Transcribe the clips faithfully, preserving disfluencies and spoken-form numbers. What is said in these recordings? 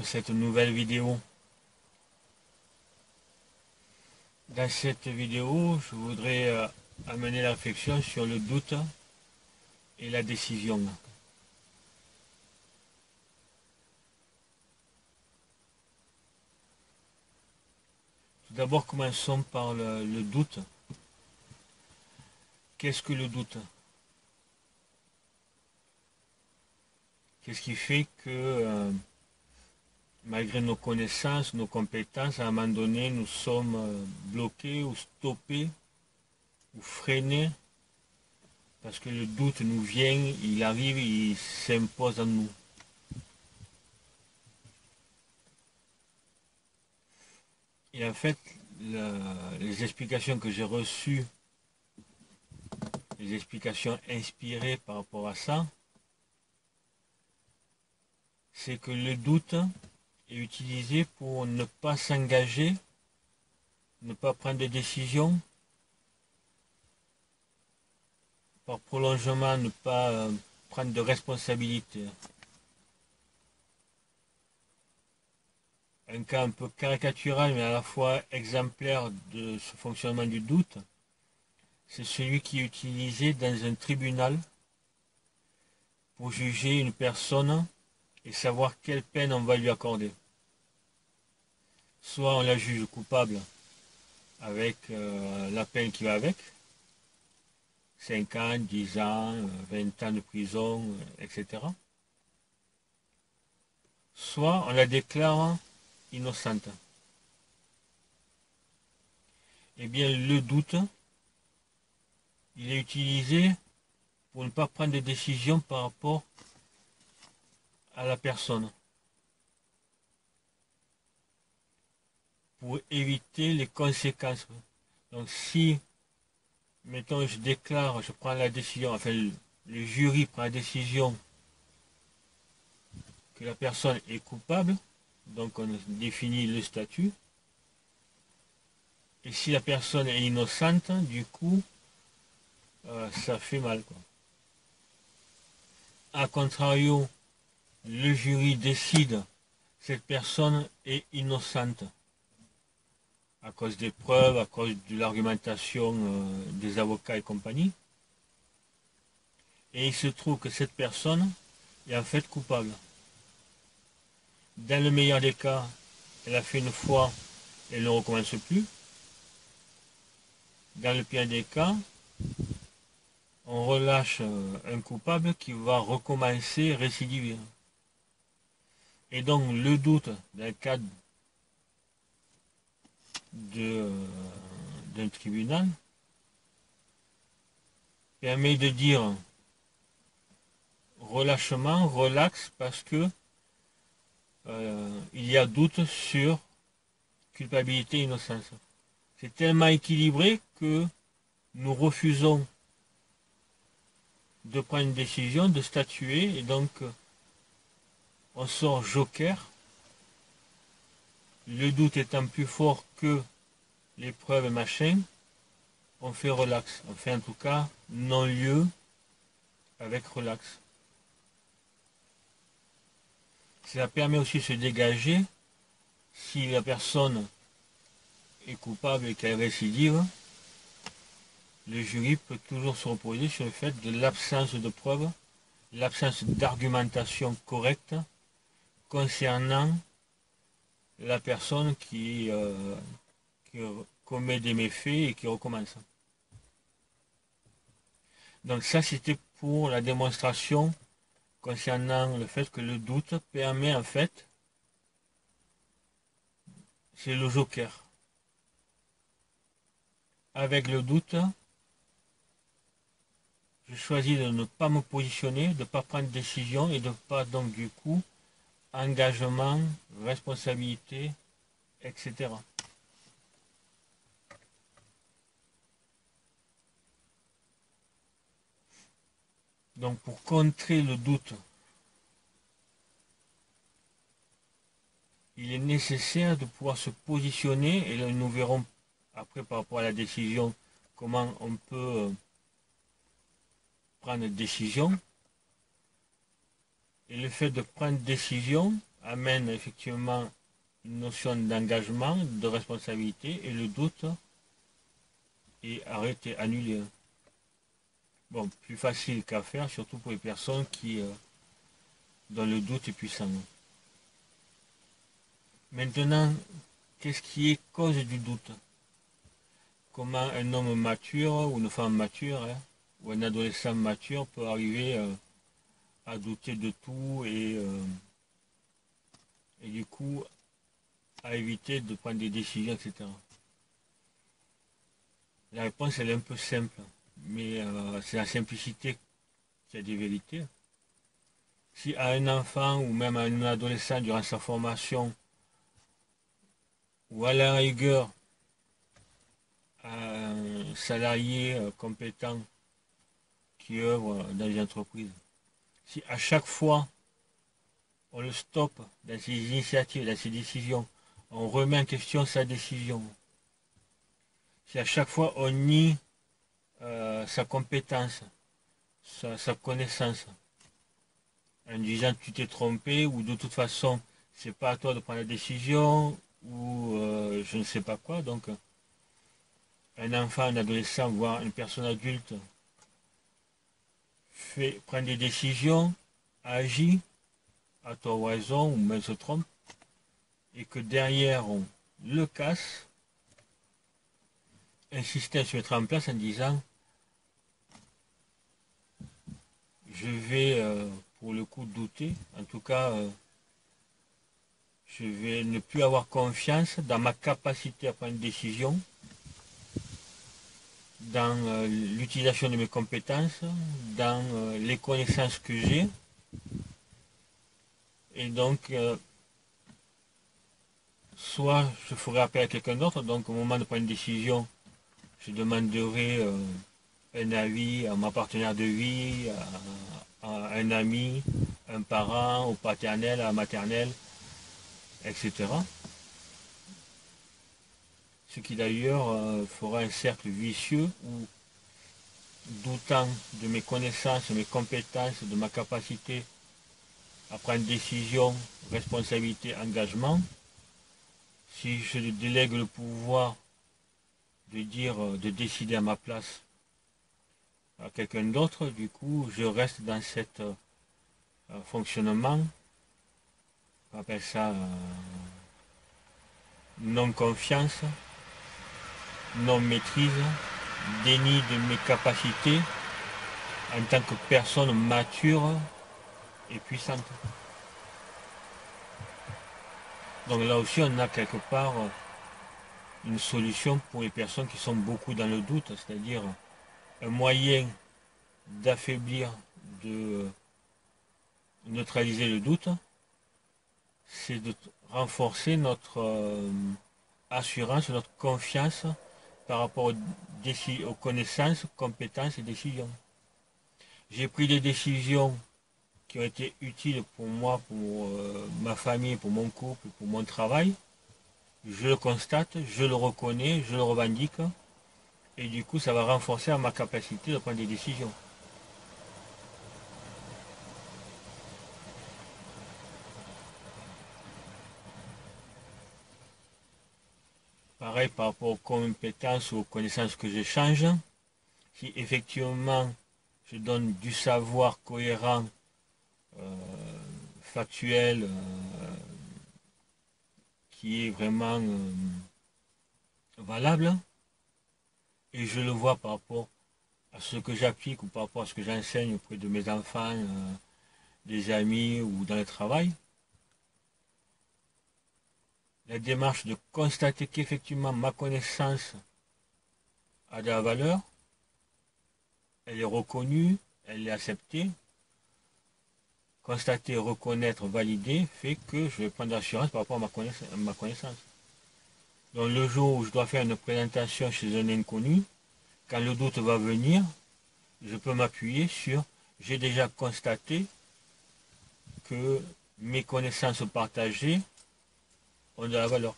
cette nouvelle vidéo. Dans cette vidéo, je voudrais euh, amener la réflexion sur le doute et la décision. Tout d'abord, commençons par le, le doute. Qu'est-ce que le doute? Qu'est-ce qui fait que, euh, malgré nos connaissances, nos compétences, à un moment donné, nous sommes euh, bloqués ou stoppés ou freinés parce que le doute nous vient, il arrive, il s'impose en nous. Et en fait, le, les explications que j'ai reçues, les explications inspirées par rapport à ça, c'est que le doute est utilisé pour ne pas s'engager, ne pas prendre de décision, par prolongement ne pas euh, prendre de responsabilité. Un cas un peu caricatural mais à la fois exemplaire de ce fonctionnement du doute, c'est celui qui est utilisé dans un tribunal pour juger une personne et savoir quelle peine on va lui accorder. Soit on la juge coupable avec euh, la peine qui va avec, cinq ans, dix ans, vingt ans de prison, et cetera. Soit on la déclare innocente. Eh bien, le doute, il est utilisé pour ne pas prendre de décision par rapport à la personne, pour éviter les conséquences. Donc si, mettons, je déclare, je prends la décision, enfin le, le jury prend la décision que la personne est coupable, donc on définit le statut, et si la personne est innocente, du coup, euh, ça fait mal, quoi. A contrario, le jury décide cette personne est innocente à cause des preuves, à cause de l'argumentation euh, des avocats et compagnie. Et il se trouve que cette personne est en fait coupable. Dans le meilleur des cas, elle a fait une fois, elle ne recommence plus. Dans le pire des cas, on relâche un coupable qui va recommencer, récidiver. Et donc le doute dans le cadre de, d'un tribunal permet de dire relâchement, relax, parce que euh, il y a doute sur culpabilité et innocence. C'est tellement équilibré que nous refusons de prendre une décision, de statuer, et donc on sort joker, le doute étant plus fort que les preuves et machin, on fait relax, on fait en tout cas non-lieu avec relax. Ça permet aussi de se dégager si la personne est coupable et qu'elle récidive. Le jury peut toujours se reposer sur le fait de l'absence de preuves, l'absence d'argumentation correcte concernant la personne qui, euh, qui commet des méfaits et qui recommence. Donc ça, c'était pour la démonstration concernant le fait que le doute permet en fait, c'est le joker. Avec le doute, je choisis de ne pas me positionner, de ne pas prendre de décision et de ne pas donc du coup engagement, responsabilité, et cetera. Donc pour contrer le doute, il est nécessaire de pouvoir se positionner, et là nous verrons après par rapport à la décision comment on peut prendre une décision. Et le fait de prendre une décision amène effectivement une notion d'engagement, de responsabilité, et le doute est arrêté, annulé. Bon, plus facile qu'à faire, surtout pour les personnes qui, euh, dont le doute est puissant. Maintenant, qu'est-ce qui est cause du doute? Comment un homme mature ou une femme mature, hein, ou un adolescent mature peut arriver euh, à douter de tout et, euh, et du coup à éviter de prendre des décisions, et cetera. La réponse elle est un peu simple, mais euh, c'est la simplicité qui a des vérités. Si à un enfant ou même à un adolescent durant sa formation, ou à la rigueur à un salarié euh, compétent qui œuvre dans les entreprises, si à chaque fois on le stoppe dans ses initiatives, dans ses décisions, on remet en question sa décision, si à chaque fois on nie euh, sa compétence, sa, sa connaissance, en disant tu t'es trompé ou de toute façon c'est pas à toi de prendre la décision ou euh, je ne sais pas quoi, donc un enfant, un adolescent, voire une personne adulte fait, prend des décisions, agit à tort ou raison ou même se trompe et que derrière on le casse, un système se mettra en place en disant je vais euh, pour le coup douter, en tout cas euh, je vais ne plus avoir confiance dans ma capacité à prendre une décision, dans euh, l'utilisation de mes compétences, dans euh, les connaissances que j'ai. Et donc, euh, soit je ferai appel à quelqu'un d'autre, donc au moment de prendre une décision, je demanderai euh, un avis à ma partenaire de vie, à, à un ami, un parent, au paternel, à la maternelle, et cetera. Ce qui d'ailleurs euh, fera un cercle vicieux où, doutant de mes connaissances, de mes compétences, de ma capacité à prendre décision, responsabilité, engagement, si je délègue le pouvoir de dire, de décider à ma place à quelqu'un d'autre, du coup, je reste dans cet euh, fonctionnement, on appelle ça euh, non-confiance, non-maîtrise, déni de mes capacités en tant que personne mature et puissante. Donc là aussi, on a quelque part une solution pour les personnes qui sont beaucoup dans le doute, c'est-à-dire un moyen d'affaiblir, de neutraliser le doute, c'est de renforcer notre euh, assurance, notre confiance par rapport aux, aux connaissances, compétences et décisions. J'ai pris des décisions qui ont été utiles pour moi, pour euh, ma famille, pour mon couple, pour mon travail. Je le constate, je le reconnais, je le revendique. Et du coup, ça va renforcer ma capacité de prendre des décisions. Pareil par rapport aux compétences ou aux connaissances que j'échange. Si effectivement je donne du savoir cohérent, euh, factuel, euh, qui est vraiment euh, valable, et je le vois par rapport à ce que j'applique ou par rapport à ce que j'enseigne auprès de mes enfants, euh, des amis ou dans le travail, la démarche de constater qu'effectivement ma connaissance a de la valeur, elle est reconnue, elle est acceptée, constater, reconnaître, valider, fait que je vais prendre l'assurance par rapport à ma connaissance, à ma connaissance. Donc le jour où je dois faire une présentation chez un inconnu, quand le doute va venir, je peux m'appuyer sur j'ai déjà constaté que mes connaissances partagées ont de la valeur.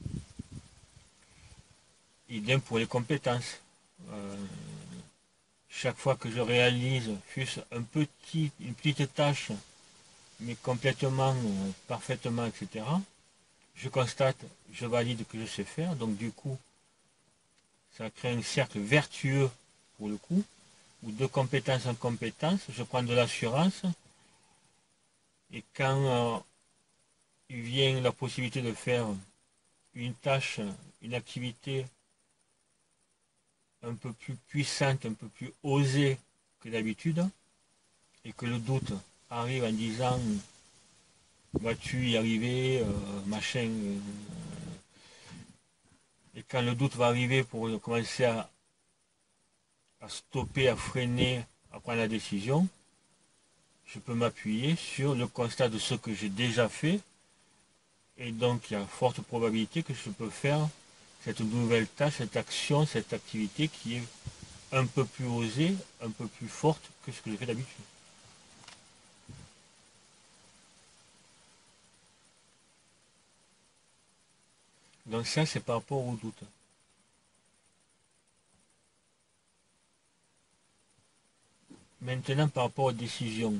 Idem pour les compétences. Euh, chaque fois que je réalise, fût-ce un petit, une petite tâche, mais complètement, euh, parfaitement, et cetera. Je constate, je valide que je sais faire, donc du coup, ça crée un cercle vertueux pour le coup, où de compétence en compétence, je prends de l'assurance, et quand euh, il vient la possibilité de faire une tâche, une activité un peu plus puissante, un peu plus osée que d'habitude, et que le doute arrive en disant vas-tu y arriver, euh, machin, euh, et quand le doute va arriver pour commencer à, à stopper, à freiner, à prendre la décision, je peux m'appuyer sur le constat de ce que j'ai déjà fait, et donc il y a forte probabilité que je peux faire cette nouvelle tâche, cette action, cette activité qui est un peu plus osée, un peu plus forte que ce que je fais d'habitude. Donc ça, c'est par rapport au doute. Maintenant, par rapport aux décisions.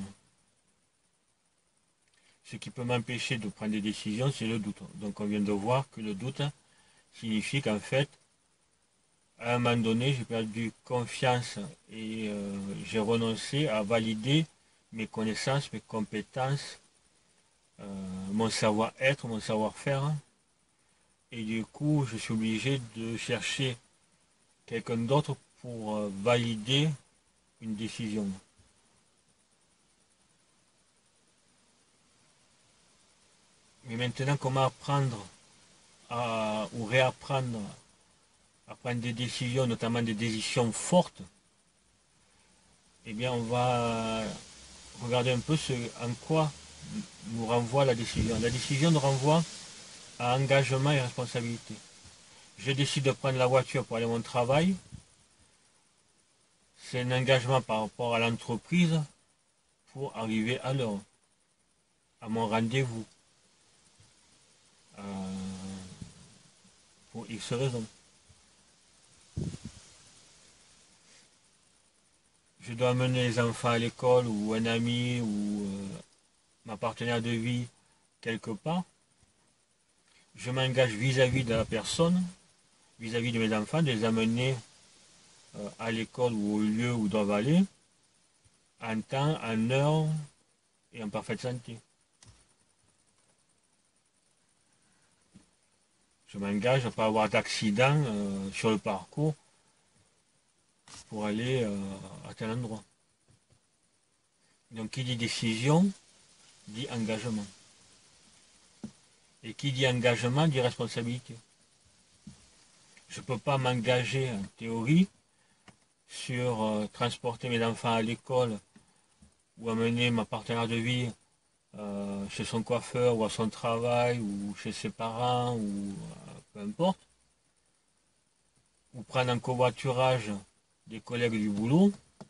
Ce qui peut m'empêcher de prendre des décisions, c'est le doute. Donc on vient de voir que le doute signifie qu'en fait, à un moment donné, j'ai perdu confiance et euh, j'ai renoncé à valider mes connaissances, mes compétences, euh, mon savoir-être, mon savoir-faire. Et du coup, je suis obligé de chercher quelqu'un d'autre pour euh, valider une décision. Mais maintenant, comment apprendre à, ou réapprendre à prendre des décisions, notamment des décisions fortes, eh bien, on va regarder un peu ce en quoi nous renvoie la décision. La décision nous renvoie à engagement et responsabilité. Je décide de prendre la voiture pour aller à mon travail. C'est un engagement par rapport à l'entreprise pour arriver à l'heure, à mon rendez-vous, euh, pour X raisons. Je dois amener les enfants à l'école ou un ami ou euh, ma partenaire de vie quelque part. Je m'engage vis-à-vis de la personne, vis-à-vis de mes enfants, de les amener euh, à l'école ou au lieu où ils doivent aller, en temps, en heure et en parfaite santé. Je m'engage à ne pas avoir d'accident euh, sur le parcours pour aller euh, à tel endroit. Donc qui dit décision, dit engagement. Et qui dit engagement, dit responsabilité. Je ne peux pas m'engager en théorie sur euh, transporter mes enfants à l'école ou amener ma partenaire de vie euh, chez son coiffeur ou à son travail ou chez ses parents ou euh, peu importe, ou prendre en covoiturage des collègues du boulot,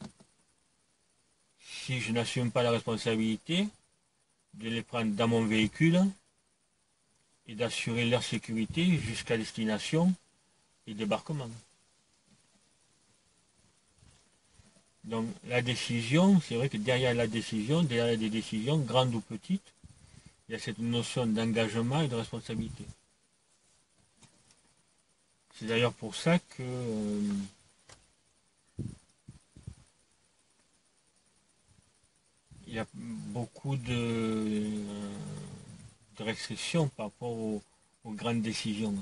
si je n'assume pas la responsabilité de les prendre dans mon véhicule et d'assurer leur sécurité jusqu'à destination et débarquement. Donc la décision, c'est vrai que derrière la décision, derrière des décisions, grandes ou petites, il y a cette notion d'engagement et de responsabilité. C'est d'ailleurs pour ça que euh, il y a beaucoup de, euh, de restrictions par rapport aux, aux grandes décisions.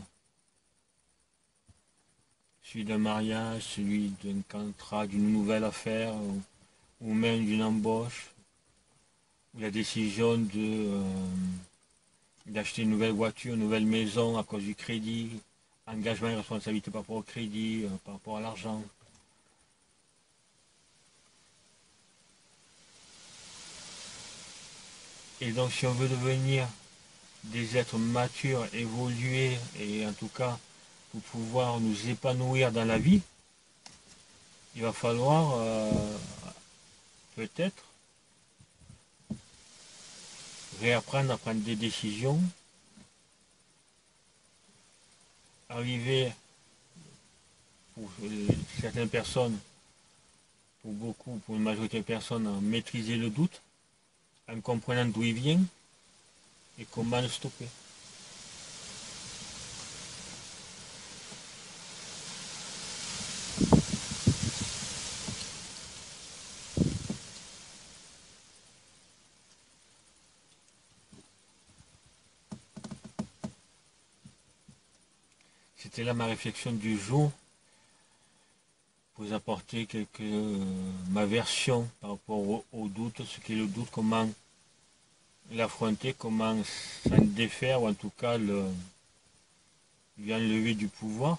Celui d'un mariage, celui d'un contrat, d'une nouvelle affaire, ou, ou même d'une embauche, ou la décision de euh, d'acheter une nouvelle voiture, une nouvelle maison à cause du crédit, engagement et responsabilité par rapport au crédit, euh, par rapport à l'argent. Et donc si on veut devenir des êtres matures, évolués, et en tout cas pour pouvoir nous épanouir dans la vie, il va falloir euh, peut-être réapprendre à prendre des décisions, arriver pour certaines personnes, pour beaucoup, pour une majorité de personnes, à maîtriser le doute, en comprenant d'où il vient et comment le stopper. C'était là ma réflexion du jour, pour vous apporter quelques, euh, ma version par rapport au, au doute, ce qu'est le doute, comment l'affronter, comment s'en défaire, ou en tout cas le, lui enlever du pouvoir.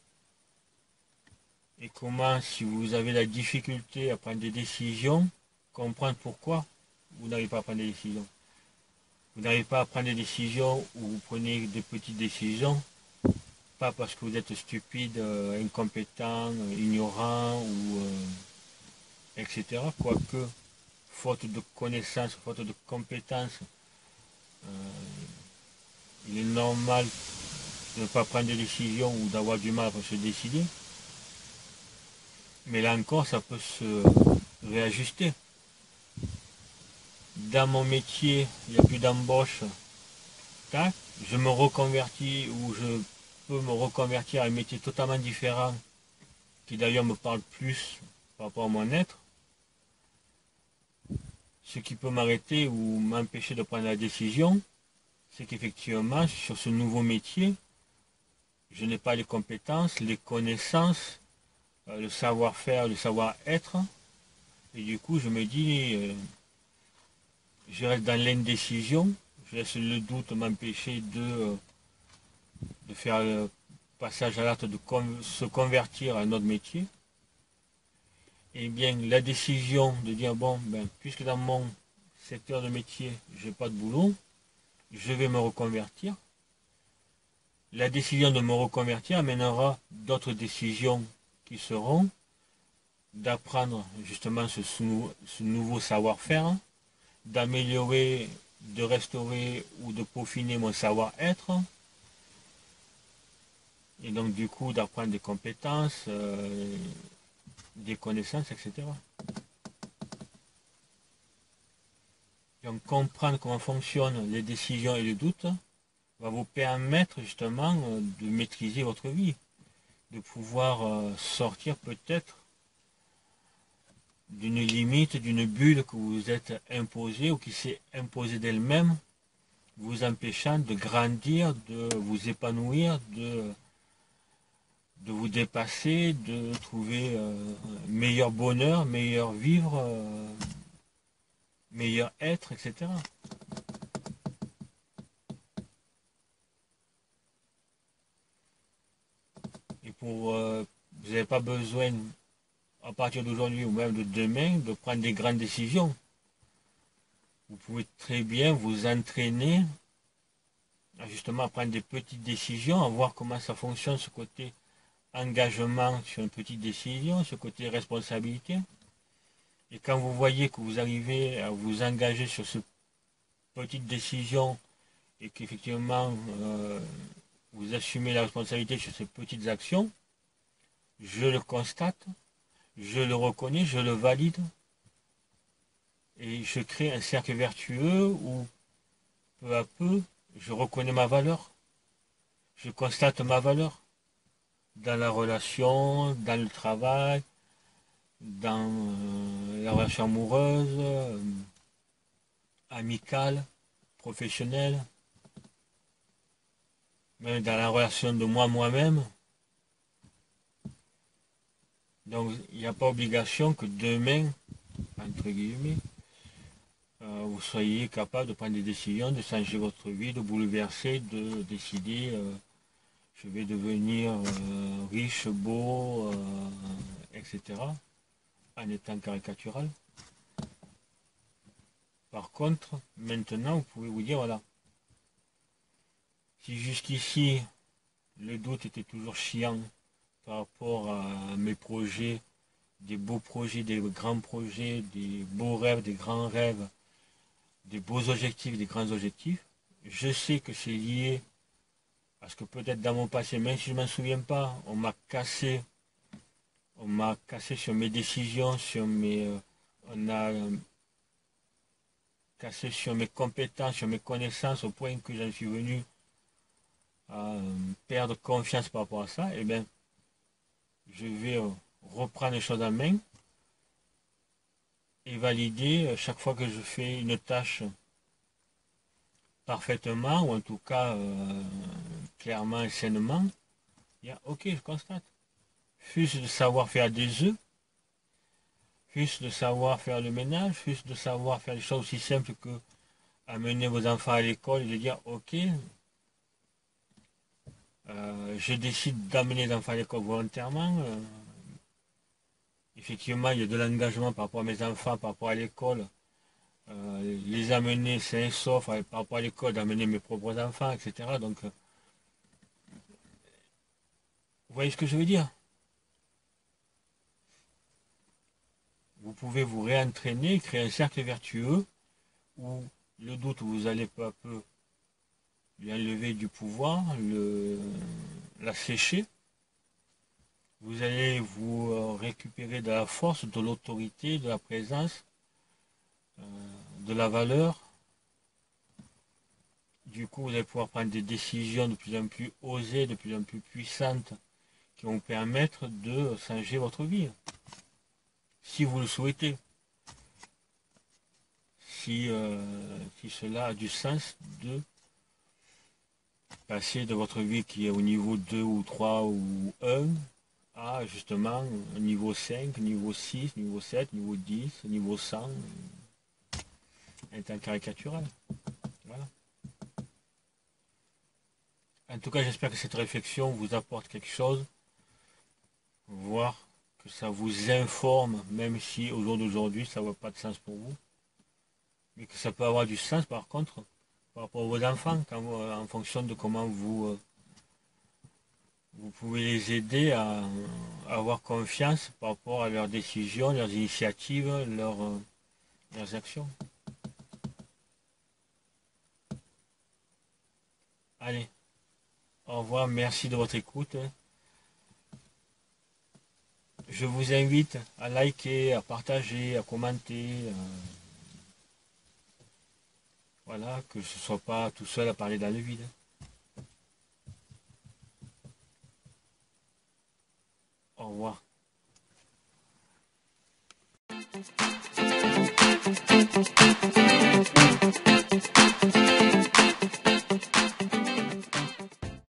Et comment, si vous avez la difficulté à prendre des décisions, comprendre pourquoi vous n'arrivez pas à prendre des décisions. Vous n'arrivez pas à prendre des décisions ou vous prenez des petites décisions, pas parce que vous êtes stupide, euh, incompétent, euh, ignorant, ou euh, et cetera. Quoique, faute de connaissances, faute de compétences, euh, il est normal de ne pas prendre de décision ou d'avoir du mal à se décider. Mais là encore, ça peut se réajuster. Dans mon métier, il n'y a plus d'embauche. Tac, je me reconvertis ou je peux me reconvertir à un métier totalement différent, qui d'ailleurs me parle plus par rapport à mon être. Ce qui peut m'arrêter ou m'empêcher de prendre la décision, c'est qu'effectivement, sur ce nouveau métier, je n'ai pas les compétences, les connaissances, euh, le savoir-faire, le savoir-être. Et du coup, je me dis, euh, je reste dans l'indécision, je laisse le doute m'empêcher de, euh, de faire le passage à l'acte de con se convertir à un autre métier. Et bien, la décision de dire, bon, ben, puisque dans mon secteur de métier, je n'ai pas de boulot, je vais me reconvertir. La décision de me reconvertir amènera d'autres décisions qui seront d'apprendre justement ce, ce nouveau savoir-faire, d'améliorer, de restaurer ou de peaufiner mon savoir-être, et donc du coup d'apprendre des compétences, euh, des connaissances, et cetera. Donc comprendre comment fonctionnent les décisions et le doute va vous permettre justement de maîtriser votre vie, de pouvoir euh, sortir peut-être d'une limite, d'une bulle que vous êtes imposée ou qui s'est imposée d'elle-même, vous empêchant de grandir, de vous épanouir, de, de vous dépasser, de trouver euh, meilleur bonheur, meilleur vivre, euh, meilleur être, et cetera. Et pour, euh, vous n'avez pas besoin, à partir d'aujourd'hui ou même de demain, de prendre des grandes décisions. Vous pouvez très bien vous entraîner à justement prendre des petites décisions, à voir comment ça fonctionne, ce côté engagement sur une petite décision, ce côté responsabilité. Et quand vous voyez que vous arrivez à vous engager sur cette petite décision et qu'effectivement euh, vous assumez la responsabilité sur ces petites actions, je le constate, je le reconnais, je le valide et je crée un cercle vertueux où peu à peu je reconnais ma valeur, je constate ma valeur dans la relation, dans le travail, dans euh, la relation amoureuse, euh, amicale, professionnelle, même dans la relation de moi moi-même. Donc il n'y a pas obligation que demain, entre guillemets, euh, vous soyez capable de prendre des décisions, de changer votre vie, de bouleverser, de décider euh, je vais devenir euh, riche, beau, euh, et cetera, en étant caricatural. Par contre, maintenant, vous pouvez vous dire, voilà, si jusqu'ici, le doute était toujours chiant par rapport à mes projets, des beaux projets, des grands projets, des beaux rêves, des grands rêves, des beaux objectifs, des grands objectifs, je sais que c'est lié, parce que peut-être dans mon passé, même si je ne m'en souviens pas, on m'a cassé, on m'a cassé sur mes décisions, sur mes... Euh, on a... casser sur mes compétences, sur mes connaissances, au point que j'en suis venu à perdre confiance par rapport à ça, eh bien, je vais reprendre les choses en main et valider chaque fois que je fais une tâche parfaitement, ou en tout cas euh, clairement et sainement. Bien, ok, je constate. Fût-ce de savoir faire des œufs, fût-ce de savoir faire le ménage, fût-ce de savoir faire des choses aussi simples que amener vos enfants à l'école et de dire ok, euh, je décide d'amener les enfants à l'école volontairement. Euh, effectivement, il y a de l'engagement par rapport à mes enfants, par rapport à l'école. Euh, les amener sains et saufs par rapport à l'école, d'amener mes propres enfants, et cetera. Donc, euh, vous voyez ce que je veux dire? Vous pouvez vous réentraîner, créer un cercle vertueux où le doute, vous allez peu à peu lui enlever du pouvoir, le, la sécher. Vous allez vous euh, récupérer de la force, de l'autorité, de la présence, euh, de la valeur. Du coup, vous allez pouvoir prendre des décisions de plus en plus osées, de plus en plus puissantes, qui vont vous permettre de changer votre vie, si vous le souhaitez. Si, euh, si cela a du sens de passer de votre vie qui est au niveau deux ou trois ou un à justement niveau cinq, niveau six, niveau sept, niveau dix, niveau cent, étant caricatural. Voilà. En tout cas, j'espère que cette réflexion vous apporte quelque chose, voire que ça vous informe, même si au jour d'aujourd'hui, ça n'a pas de sens pour vous, mais que ça peut avoir du sens par contre par rapport à vos enfants, quand vous, en fonction de comment vous, euh, vous pouvez les aider à, à avoir confiance par rapport à leurs décisions, leurs initiatives, leurs, euh, leurs actions. Allez, au revoir, merci de votre écoute. Je vous invite à liker, à partager, à commenter. Euh, voilà, que je ne sois pas tout seul à parler dans le vide. Au revoir.